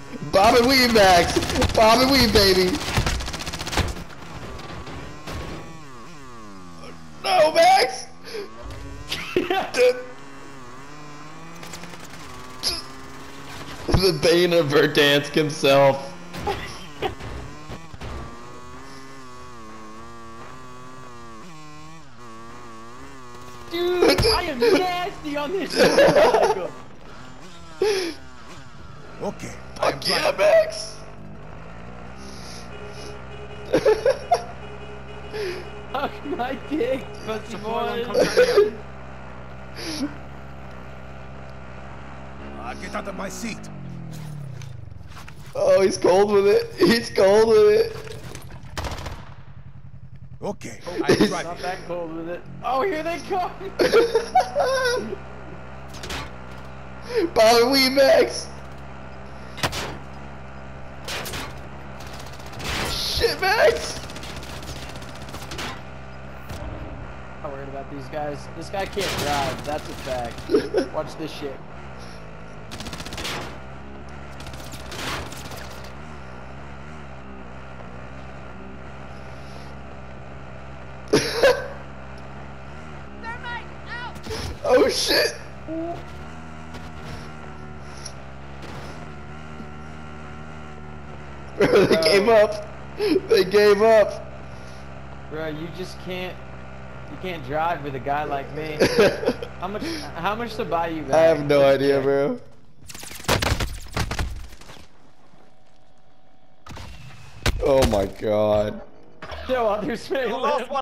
Bob and weave, Max. Bob and weave, baby. No, Max. The bane of Verdansk himself. Dude, I am nasty on this motorcycle. Okay. Fuck yeah, Max. Fuck my dick, pussy boy. Get out of my seat. Oh, he's cold with it. He's cold with it. Okay. He's Not that cold with it. Oh, here they come. Bob and weave, Max. Shit, Max. I'm not worried about these guys. This guy can't drive. That's a fact. Watch this shit. Oh shit! They gave up. They gave up. Bro, you just can't. You can't drive with a guy like me. How much to buy you back? I have no Let's idea, check. bro. Oh my god. No others may live.